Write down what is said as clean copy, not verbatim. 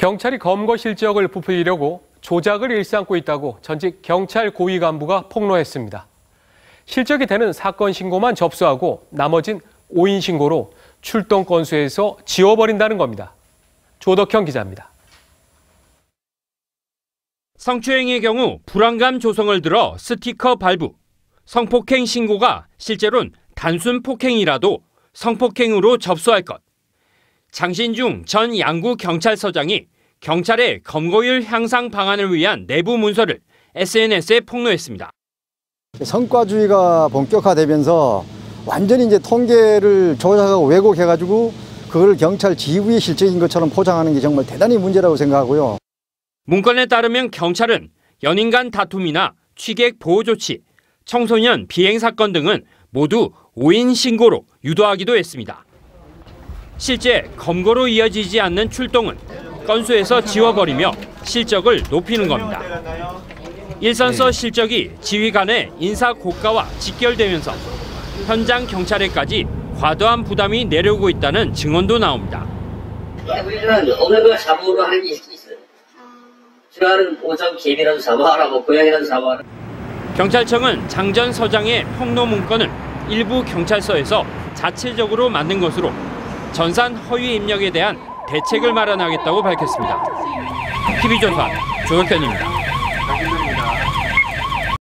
경찰이 검거 실적을 부풀리려고 조작을 일삼고 있다고 전직 경찰 고위 간부가 폭로했습니다. 실적이 되는 사건 신고만 접수하고 나머진 오인 신고로 출동 건수에서 지워버린다는 겁니다. 조덕형 기자입니다. 성추행의 경우 불안감 조성을 들어 스티커 발부, 성폭행 신고가 실제로는 단순 폭행이라도 성폭행으로 접수할 것. 장신중 전 양구경찰서장이 경찰의 검거율 향상 방안을 위한 내부 문서를 SNS에 폭로했습니다. 성과주의가 본격화되면서 완전히 이제 통계를 조작하고 왜곡해가지고 그걸 경찰 지휘의 실적인 것처럼 포장하는 게 정말 대단히 문제라고 생각하고요. 문건에 따르면 경찰은 연인 간 다툼이나 취객 보호 조치, 청소년 비행 사건 등은 모두 오인 신고로 유도하기도 했습니다. 실제 검거로 이어지지 않는 출동은 건수에서 지워버리며 실적을 높이는 겁니다. 일선서 실적이 지휘 간의 인사 고가와 직결되면서 현장 경찰에까지 과도한 부담이 내려오고 있다는 증언도 나옵니다. 우리는 어느 걸 잡으로 하는 게 있어요. 싫어하는 오점 개미라도 잡아라, 뭐 고양이라도 잡아라. 경찰청은 장 전 서장의 폭로 문건을 일부 경찰서에서 자체적으로 만든 것으로 전산 허위 입력에 대한 대책을 마련하겠다고 밝혔습니다. TV조선 조덕현입니다.